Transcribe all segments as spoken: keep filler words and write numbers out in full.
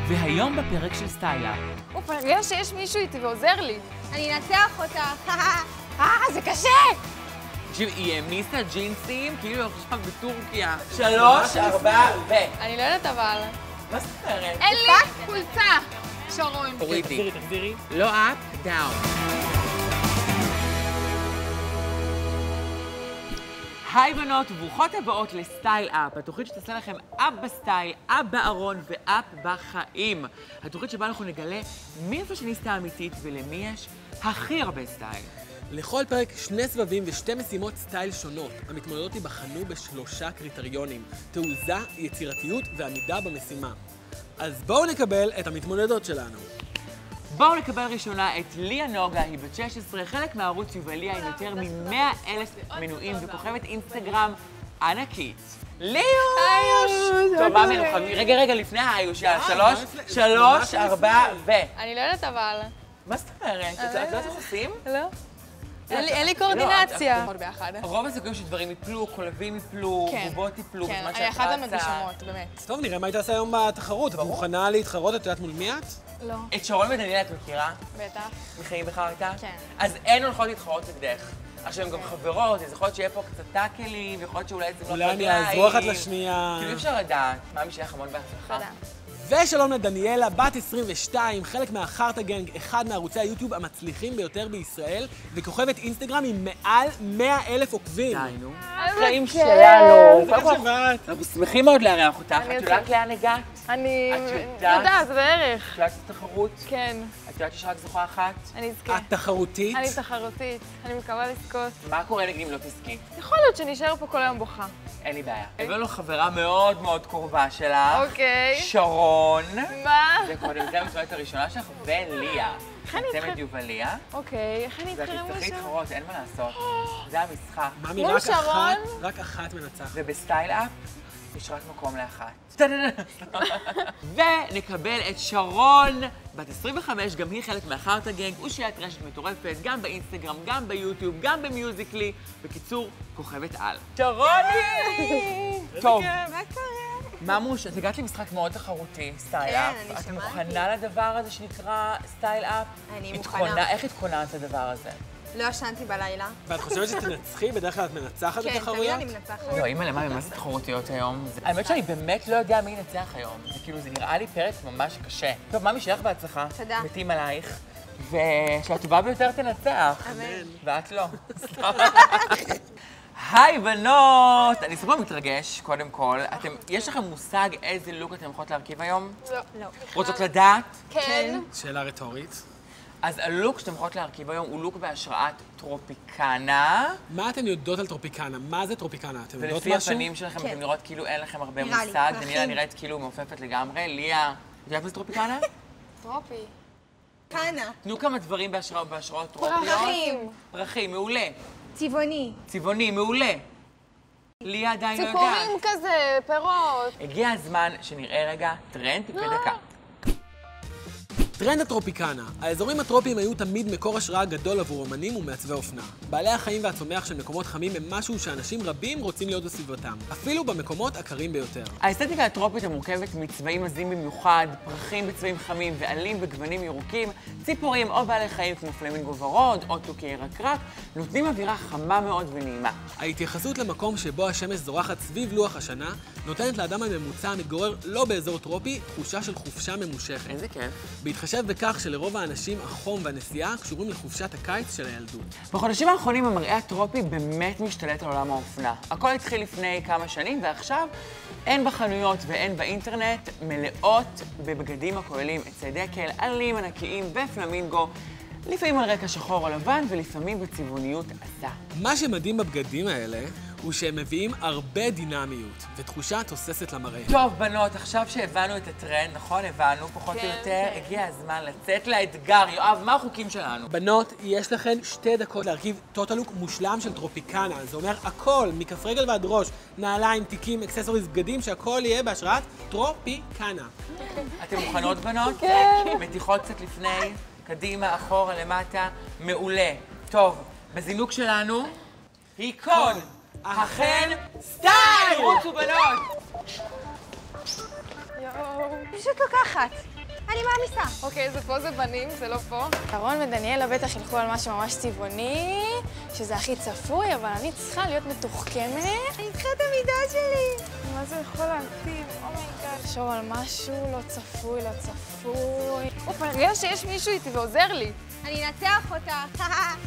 והיום בפרק של סטייל-אפ. אוף, אני רגע שיש מישהו איתי ועוזר לי. אני אנצח אותך. אה, זה קשה! תקשיב, היא העמיסה ג'ינסים, כאילו היא עכשיו בטורקיה. שלוש, ארבע, ו... אני לא יודעת אבל. מה זאת אומרת? אין לי חולצה! שרון. תורידי. תחזירי, תחזירי. לא אפ, דאון. היי בנות, ברוכות הבאות לסטייל-אפ, התוכנית שתעשה לכם אפ בסטייל, אפ בארון ואפ בחיים. התוכנית שבה אנחנו נגלה מי הפאשיניסטה האמיתית ולמי יש הכי הרבה סטייל. לכל פרק שני סבבים ושתי משימות סטייל שונות. המתמודדות ייבחנו בשלושה קריטריונים: תעוזה, יצירתיות ועמידה במשימה. אז בואו נקבל את המתמודדות שלנו. בואו נקבל ראשונה את ליה נוגה, היא בת שש עשרה, חלק מהערוץ יובליה עם יותר מ-מאה אלף מנויים וכוכבת אינסטגרם ענקית. ליוש! טוב, מה מנוחה? רגע, רגע, לפני היוש, יאללה, שלוש, שלוש, ארבע, ו... אני לא יודעת אבל. מה זאת אומרת? את יודעת איך עושים? לא. אין לי קואורדינציה. רוב הסיכויים שדברים יפלו, קולבים יפלו, בובות יפלו, כן, בזמן אני שאת אחת רצה. המגשמות, באמת. טוב, נראה מה היא תעשה היום בתחרות. את מוכנה להתחרות? את יודעת מול מי את? לא. את שרון ודניאל את מכירה? בטח. מחיים בחרטה? כן. אז הן הולכות להתחרות נגדך. עכשיו הן גם חברות, אז יכול להיות שיהיה פה קצת טאקלים, ויכול להיות שאולי זה לא אולי הם יעזרו אחת לשנייה. כאילו אפשר לדעת. מה מי שיהיה המון בהצלחה? תודה. ושלום לדניאלה, בת עשרים ושתיים, חלק מהחרטה גנג, אחד מערוצי היוטיוב המצליחים ביותר בישראל, וכוכבת אינסטגרם עם מעל מאה אלף עוקבים. די, נו. החיים שלנו. קודם כל, שבאת. אנחנו שמחים מאוד לארח אותך. אני את יודעת לאן הגעת? אני את יודעת? יודעת, זה בערך. את יודעת את התחרות? כן. את יודעת שיש רק זוכה אחת? אני אזכה. את תחרותית? אני תחרותית. אני מקווה לזכות. מה קורה נגיד אם לא תזכי? יכול להיות שנשאר פה כל היום בוכה. אין לי בעיה. הבאנו חברה מאוד מאוד קרובה שלך. אוקיי. שרון. מה? זה קודם, זה המתמודדת הראשונה שלך, וליה. איך אני צמד אתחיל? יובליה. אוקיי, איך אני ואת אתחיל עם תצטרכי משהו? להתחרות, אין מה לעשות. זה המשחק. ממי, מול רק שרון? אחת, רק אחת מנצחת. ובסטייל-אפ יש רק מקום לאחת. ונקבל את שרון, בת עשרים וחמש, גם היא חלק מהחרטה גנג, אושיית רשת מטורפת, גם באינסטגרם, גם ביוטיוב, גם במיוזיקלי. בקיצור, כוכבת על. שרוני! טוב. מה קורה? ממוש, את הגעת למשחק מאוד תחרותי, סטייל-אפ. כן, אני את שמעתי. מוכנה לדבר הזה שנקרא סטייל-אפ? אני התכונה- מוכנה. איך התכוננת לדבר הזה? לא ישנתי בלילה. ואת חושבת שתנצחי? בדרך כלל את מנצחת כן, תמיד בתחרויות? אני מנצחת. לא, אימא, למה ממש תחרותיות היום? האמת שאני באמת לא יודע מי ינצח היום. זה כאילו, זה נראה לי פרק ממש קשה. טוב, ממי, שיהיה לך בהצלחה. תודה. מתים עלייך. ושהטובה ביותר תנצח. אמן. ואת לא. היי בנות! אני סופר מתרגש, קודם כל. אתם, יש לכם מושג איזה לוק אתם יכולות להרכיב היום? לא. לא. רוצות לדעת? כן. שאלה רטורית. אז הלוק שאתם יכולות להרכיב היום הוא לוק בהשראת טרופיקנה. מה אתן יודעות על טרופיקנה? מה זה טרופיקנה? אתן יודעות ולפי משהו? הפנים שלכם כן. אתם נראות כאילו אין לכם הרבה נראה לי, מושג. פרחים. דניאלה נראית כאילו מעופפת לגמרי. ליה, את יודעת מה זה טרופיקנה? טרופי. קנה. תנו כמה דברים בהשרא- בהשראות טרופיות. פרחים. פרחים, מעולה. צבעוני. צבעוני, מעולה. ליה עדיין לא יודעת. ציפורים כזה, פירות. הגיע הזמן שנראה רגע טרנד בדקה. טרנד הטרופיקנה. האזורים הטרופיים היו תמיד מקור השראה גדול עבור אמנים ומעצבי אופנה. בעלי החיים והצומח של מקומות חמים הם משהו שאנשים רבים רוצים להיות בסביבתם, אפילו במקומות הקרים ביותר. האסתטיקה הטרופית המורכבת מצבעים עזים במיוחד, פרחים בצבעים חמים ועלים בגוונים ירוקים, ציפורים או בעלי חיים כמו פלמינגו ורוד או תוכי ירקרק, נותנים אווירה חמה מאוד ונעימה. ההתייחסות למקום שבו השמש זורחת סביב לוח השנה נותנת לאדם הממוצע המתגורר לא באזור טרופי תחושה של חופשה ממושכת. איזה כיף. בהתחשב בכך שלרוב האנשים החום והנסיעה קשורים לחופשת הקיץ של הילדות. בחודשים האחרונים המראה הטרופי באמת משתלט על עולם האופנה. הכל התחיל לפני כמה שנים ועכשיו אין בחנויות ואין באינטרנט מלאות בבגדים הכוללים עצי דקל, עלים ענקיים ופלמינגו, לפעמים על רקע שחור או לבן ולפעמים בצבעוניות עזה. מה שמדהים בבגדים האלה הוא שהם מביאים הרבה דינמיות ותחושה תוססת למראה. טוב, בנות, עכשיו שהבנו את הטרנד, נכון? הבנו פחות או כן, יותר, כן. הגיע הזמן לצאת לאתגר. יואב, מה החוקים שלנו? בנות, יש לכן שתי דקות להרכיב טוטלוק מושלם של טרופיקנה. זה אומר הכל, מכף רגל ועד ראש, נעליים, תיקים, אקססוריז, בגדים, שהכל יהיה בהשראת טרופיקנה. אתם מוכנות, בנות? כן. מתיחות קצת לפני, קדימה, אחורה, למטה, מעולה. טוב, בזינוק שלנו, היכון, אכן, סטייל! רוצו בנות! יואו. פשוט לוקחת. אני מעמיסה. אוקיי, זה פה זה בנים, זה לא פה. אהרון ודניאלה בטח ילכו על משהו ממש צבעוני, שזה הכי צפוי, אבל אני צריכה להיות מתוחכמת. אני צריכה את המידה שלי. מה זה יכול להתאים? אומייגאד. לחשוב על משהו לא צפוי, לא צפוי. אוף, אני רגע שיש מישהו איתי ועוזר לי. אני אנצח אותך.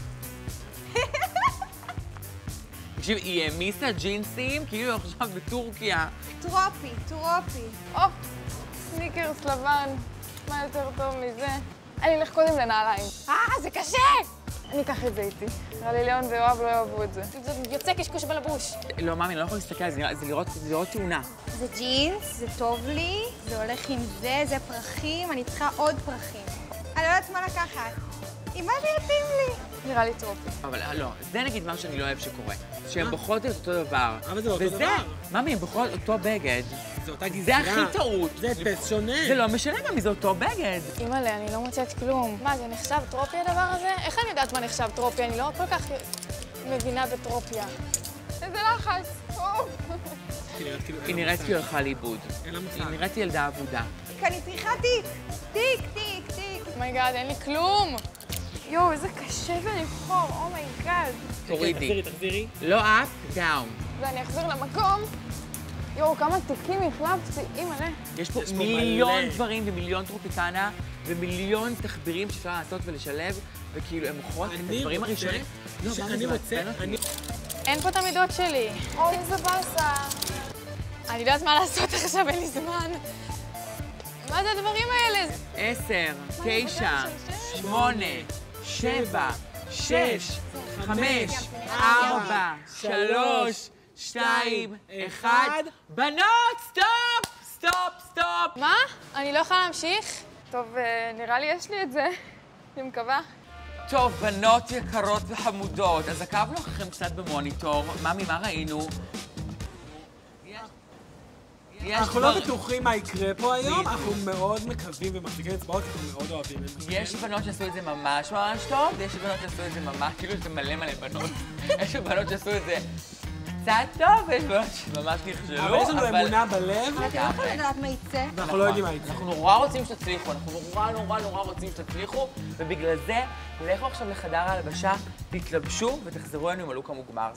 תקשיב, היא העמיסה ג'ינסים כאילו עכשיו בטורקיה. טרופי, טרופי. הופ, סניקרס לבן. מה יותר טוב מזה? אני אלך קודם לנעליים. אה, זה קשה! אני אקח את זה איתי. נראה לי ליאון ויואב לא יאהבו את זה. זה יוצא קשקוש בלבוש. לא, מאמי, אני לא יכולה להסתכל, זה לראות תאונה. זה ג'ינס, זה טוב לי, זה הולך עם זה, זה פרחים, אני צריכה עוד פרחים. אני לא יודעת מה לקחת. עם מה זה יתאים לי? נראה לי טרופי. אבל לא, זה נגיד מה שאני לא אוהב שקורה. שהן בוחרות את אותו דבר. אבל זה לא אותו וזה, דבר. מאמי, הן בוחרות אותו בגד. זה אותה זה גזרה. הכי טעות. זה הדפס שונה. זה לא משנה גם, זה אותו בגד. אימא'לה, אני לא מוצאת כלום. מה, זה נחשב טרופי הדבר הזה? איך אני יודעת מה נחשב טרופי? אני לא כל כך מבינה בטרופיה. איזה לחץ. היא נראית כאילו הלכה לאיבוד. אין לה היא מושג. נראית ילדה אבודה. כי אני צריכה תיק. תיק, תיק, תיק. אומייגאד, אין לי כלום. יואו, איזה קשה ולבחור, אומייגאד. תורידי. תחזירי, תחזירי. לא up, down. ואני אחזיר למקום. יואו, כמה תיקים החלפתי, אימא'לה. יש פה יש פה מיליון מלא. דברים ומיליון טרופיקנה ומיליון תחבירים שאפשר לעשות ולשלב, וכאילו הן מוכרות את אני הדברים רוצה הראשונים. לא, מה, שאני זה רוצה, מעצבן אותי. אני... אין פה את המידות שלי. אוי, איזה באסה. אני יודעת מה לעשות עכשיו, אין לי זמן. מה זה הדברים האלה? עשר, אני תשע, בגלל של שמונה, שבע, שש, חמש, ארבע, שלוש, שתיים, אחד. בנות, סטופ! סטופ, סטופ! מה? אני לא יכולה להמשיך? טוב, אה, נראה לי יש לי את זה. אני מקווה. טוב, בנות יקרות וחמודות, אז עקבנו אחריכם קצת במוניטור. ממי, מה ראינו? יש אנחנו לא דבר- בטוחים מה יקרה פה היום, בדיוק. אנחנו מאוד מקווים ומחזיקים אצבעות, כי אנחנו מאוד אוהבים את זה. יש בנות שעשו את זה ממש ממש טוב, ויש בנות שעשו את זה ממש, כאילו זה מלא מלא בנות. יש בנות שעשו את זה קצת טוב, ויש בנות שממש נכשלו, אבל יש לנו אמונה בלב, אתם לא יכולים לדעת מה יצא. ואנחנו לא יודעים מה יקרה. אנחנו נורא רוצים שתצליחו, אנחנו נורא נורא נורא רוצים שתצליחו, ובגלל זה, לכו עכשיו לחדר ההלבשה, תתלבשו ותחזרו אלינו עם הלוק המוגמר.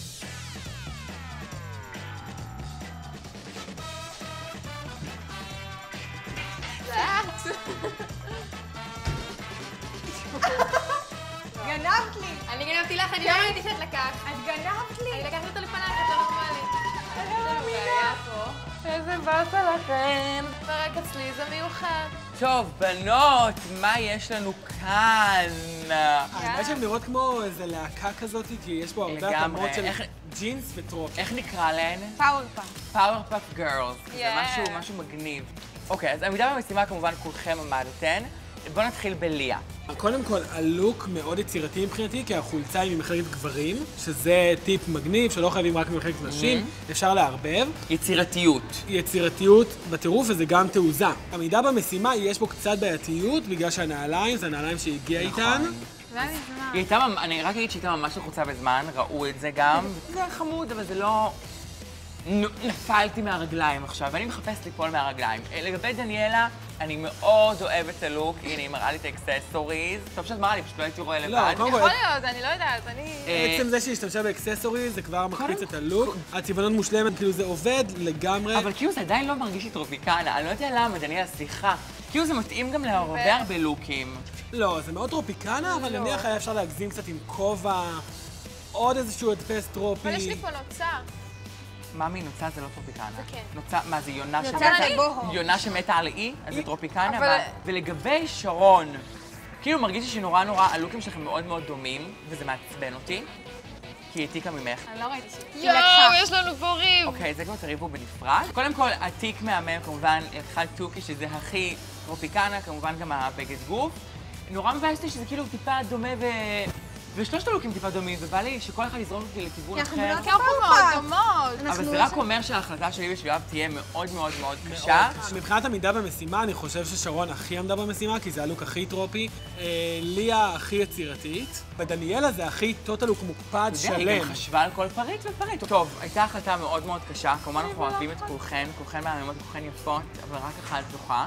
גנבת לי. אני גנבתי לך, אני לא ראיתי שאת לקחת. את גנבת לי. אני לקחתי אותו לפנייך, את לא נורמלית. יש לנו בעיה פה. איזה באסה לכם. ורק אצלי זה מיוחד. טוב, בנות, מה יש לנו כאן? האמת שהן נראות כמו איזה להקה כזאת, כי יש פה הרבה לגמרי. התאמות של איך- ג'ינס וטרופ. איך נקרא להן? פאוור פאק. פאוור פאפ גרלס. זה Yeah. משהו, משהו מגניב. אוקיי, אז עמידה במשימה כמובן כולכם עמדתן. בואו נתחיל בליה. קודם כל, הלוק מאוד יצירתי מבחינתי, כי החולצה היא ממחלקת גברים, שזה טיפ מגניב, שלא חייבים רק ממחלקת נשים, אפשר לערבב. יצירתיות. יצירתיות בטירוף וזה גם תעוזה. עמידה במשימה, יש פה קצת בעייתיות, בגלל שהנעליים, זה הנעליים שהגיע איתן. זה אני זמן. היא הייתה, ממ- אני רק אגיד שהיא הייתה ממש לחוצה בזמן, ראו את זה גם. זה היה חמוד, אבל זה לא... נ- נפלתי מהרגליים עכשיו, ואני מחפשת ליפול מהרגליים. אה, לגבי דניאלה, אני מאוד אוהבת את הלוק, הנה, היא מראה לי את האקססוריז. טוב שאת מראה לי, פשוט לא הייתי רואה לבד. לא, קודם כל, יכול להיות, אני לא יודעת, אני... אה, עצם זה שהיא השתמשה באקססוריז, זה כבר מקפיץ את הלוק. הצבעונות מושלמת, כאילו זה עובד לגמרי. אבל כאילו זה עדיין לא מרגיש לי טרופיקנה, אני לא יודע למה, דניאלה, סליחה. כאילו זה מתאים גם להרבה הרבה לוקים. לא, זה מאוד טרופיקנה, אבל לא. נניח היה אפשר להגזים קצת עם כובע, עוד איזשהו הדפס טרופי. אבל יש לי פה נוצה. ממי, נוצה זה לא טרופיקנה. זה כן. נוצה, מה זה, יונה נוצה שמתה? זה בוהו. יונה שמתה על אי? אז זה טרופיקנה. אבל- אבל- ולגבי שרון, כאילו מרגיש לי שנורא נורא, הלוקים שלכם מאוד מאוד דומים, וזה מעצבן אותי, כי היא העתיקה ממך. אני לא ראיתי שהיא... היא לקחה. יש לנו פה ריב. אוקיי, זה כבר תריבו בנפרד. קודם כל, התיק מהמם, כמובן, אחד תוכי, שזה הכי טרופיקנה, כמובן גם הבגד גוף. נורא מבאס לי שזה כאילו טיפה דומה ו... ושלושת הלוקים טיפה דומים, ובא לי שכל אחד יזרוק אותי לכיוון אחר. כי אנחנו כי אנחנו מאוד דומות. אבל זה רק אומר שההחלטה שלי ושל יואב תהיה מאוד מאוד מאוד קשה. מבחינת עמידה במשימה, אני חושב ששרון הכי עמדה במשימה, כי זה הלוק הכי טרופי. ליה הכי יצירתית, ודניאלה זה הכי טוטלוק מוקפד שלם. היא גם חשבה על כל פריט ופריט. טוב, הייתה החלטה מאוד מאוד קשה. כמובן אנחנו אוהבים את כולכן, כולכן מהממות, כולכן יפות, אבל רק אחת זוכה.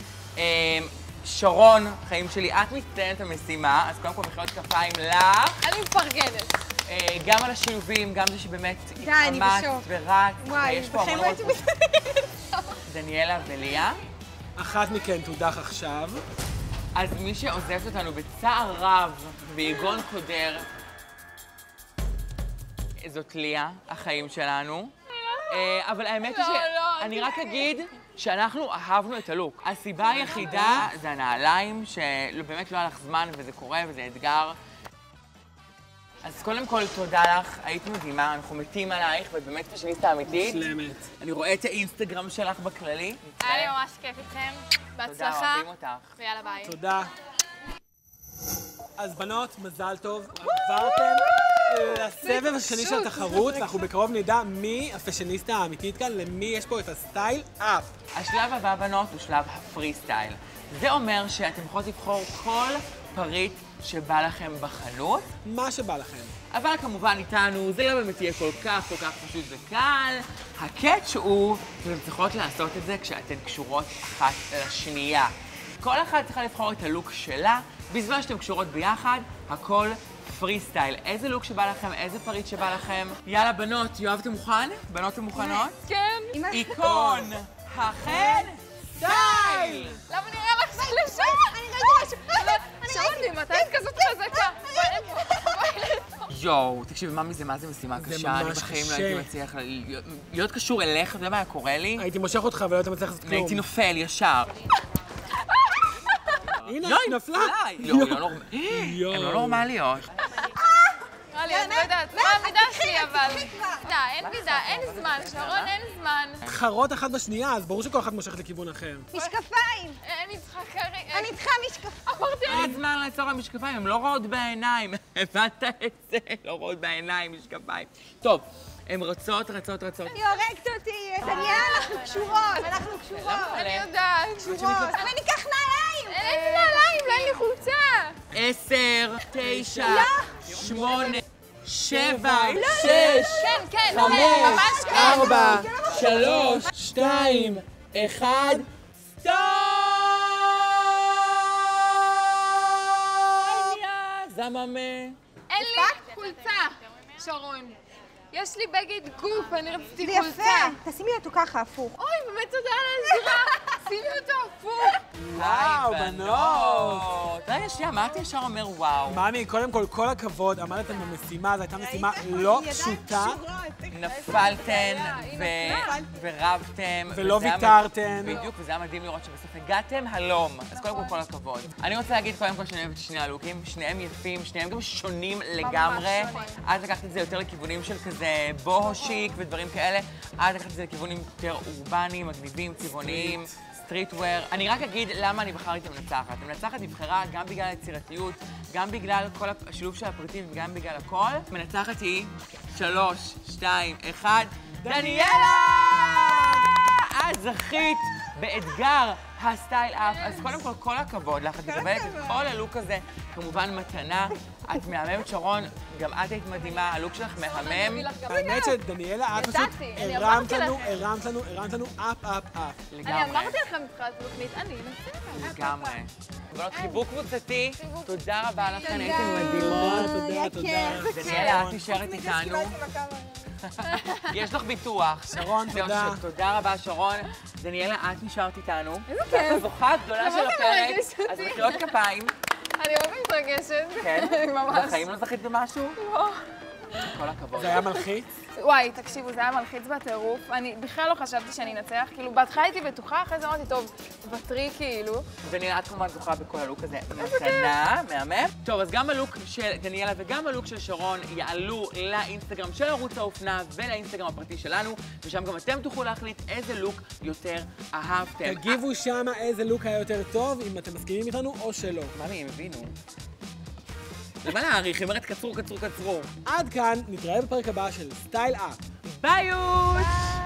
שרון, חיים שלי, את מצטיינת המשימה, אז קודם כל מחיאות כפיים לך. אני מפרגנת. גם על השילובים, גם זה שבאמת אני התאמצת בשוק. ורצת. וואי, יש פה בחיים המון לא מאוד הייתי דניאלה וליה. אחת מכן תודח עכשיו. אז מי שעוזבת אותנו בצער רב ויגון קודר, זאת ליה, החיים שלנו. אבל האמת היא שאני רק אגיד שאנחנו אהבנו את הלוק. הסיבה היחידה זה הנעליים, שבאמת לא היה לך זמן וזה קורה וזה אתגר. אז קודם כל, תודה לך, היית מדהימה, אנחנו מתים עלייך, ואת באמת פאשיניסטה אמיתית. שלמת. אני רואה את האינסטגרם שלך בכללי. היה לי ממש כיף איתכם. תודה, בהצלחה. אוהבים אותך. ויאללה ביי. תודה. אז בנות, מזל טוב. עברתם לסבב השני של התחרות, ואנחנו בקרוב נדע מי הפאשיניסטה האמיתית כאן, למי יש פה את הסטייל אפ. השלב הבא, בנות, הוא שלב הפרי סטייל. זה אומר שאתם יכולות לבחור כל פריט שבא לכם בחנות. מה שבא לכם. אבל כמובן איתנו, זה לא באמת יהיה כל כך, כל כך פשוט וקל. הקאץ' הוא, אתם צריכות לעשות את זה כשאתן קשורות אחת לשנייה. כל אחת צריכה לבחור את הלוק שלה, בזמן שאתן קשורות ביחד, הכל פרי סטייל. איזה לוק שבא לכם, איזה פריט שבא לכם. יאללה, בנות, יואב, אתם מוכן? בנות, אתם מוכנות? כן. איקון, החן, סטייל! למה נראה לך זה לשם? אני ראיתי משהו. שרוני, מתי את כזאת חזקה? יואו, תקשיבי, ממי, זה מה זה משימה זה קשה. אני ממש בחיים לא קשה. הייתי מצליח להיות קשור אליך, אתה יודע מה היה קורה לי? הייתי מושך אותך ולא היית מצליח לעשות כלום. הייתי נופל ישר. הנה, לא, היא נפלה. לא, היא לא נורמלית. הן לא נורמליות. נראה לי, אני לא יודעת. מה המידה שלי, אבל? מידה, אין מידה, אין זמן. שרון, אין זמן. חרות אחת בשנייה, אז ברור שכל אחת מושכת לכיוון אחר. משקפיים. אני צריכה כרגע. אני צריכה משקפיים. אמרתי לה. אין זמן לעצור על משקפיים, הן לא רואות בעיניים. הבנת את זה? לא רואות בעיניים, משקפיים. טוב, הן רצות, רצות, רצות. היא הורגת אותי. דניאלה, אנחנו קשורות. אנחנו קשורות. אני יודעת. קשורות. אבל ניקח נעליים. אין לי נעליים, לא אין לי חולצה. עשר, תשע, שמונה, שבע, לא, שש, כן, כן, חמש, ממש כן. ארבע, שלוש, שתיים, אחד, סטופ! זממה. אין לי חולצה, שרון. יש לי בגד גוף, אני רציתי זה חולצה. יפה. תשימי אותו ככה, הפוך. אוי, באמת תודה על העזרה. שימי אותו הפוך. וואו, בנות. רגע, שנייה, מה את ישר אומר וואו? מאמי, קודם כל, כל הכבוד, עמדתם במשימה, זו הייתה משימה לא פשוטה. נפלתן ורבתם. ולא וזה היה ויתרתן. מדהים- בדיוק, וזה היה מדהים לראות שבסוף הגעתם הלום. אז קודם כל, כל הכבוד. אני רוצה להגיד קודם כל שאני אוהבת את שני הלוקים, שניהם יפים, שניהם גם שונים לגמרי. את לקחת את זה יותר לכיוונים של כזה בוהו שיק ודברים כאלה. את לקחת את זה לכיוונים יותר אורבניים, מגניבים, צבעוניים. סטריטוור. אני רק אגיד למה אני בחרתי את המנצחת. המנצחת נבחרה גם בגלל היצירתיות, גם בגלל כל השילוב של הפריטים וגם בגלל הכל. המנצחת היא שלוש, שתיים, אחד, דניאלה! את זכית באתגר הסטייל אפ. אז קודם כל, כל הכבוד לך. את מקבלת את כל הלוק הזה, כמובן מתנה. את מהממת, שרון, גם את היית מדהימה, הלוק שלך מהמם. האמת שדניאלה, את פשוט ידעתי, אני הרמת אמרתי לנו, לכם. הרמת לנו, הרמת לנו אפ, אפ, אפ. אני לגמרי. אמרתי לכם מבחינת תוכנית, אני אנסה. לגמרי. בנות, חיבוק קבוצתי, תודה רבה לכן, הייתן תודה. מדהימות. תודה, תודה. דניאלה, את נשארת איתנו. יש לך ביטוח. שרון, תודה. תודה רבה, שרון. דניאלה, את נשארת איתנו. איזה כיף. הזוכה הגדולה של ממש הפרק, מרגש אותי. אז מחיאות כפיים. אני מאוד מתרגשת. כן? ממש. בחיים לא זכית במשהו? לא. כל הכבוד. זה היה מלחיץ? וואי, תקשיבו, זה היה מלחיץ בטירוף. אני בכלל לא חשבתי שאני אנצח. כאילו, בהתחלה הייתי בטוחה, אחרי זה אמרתי, טוב, בטרי כאילו. דניאלה, את כמובן זוכה בכל הלוק הזה. מתנה, מהמם. טוב, אז גם הלוק של דניאלה וגם הלוק של שרון יעלו לאינסטגרם של ערוץ האופנה ולאינסטגרם הפרטי שלנו, ושם גם אתם תוכלו להחליט איזה לוק יותר אהבתם. תגיבו שמה איזה לוק היה יותר טוב, אם אתם מסכימים איתנו או שלא. ממי, הם הבינו. למה להאריך? היא אומרת קצרו, קצרו, קצרו. עד כאן, נתראה בפרק הבא של סטייל אפ. ביי יוש!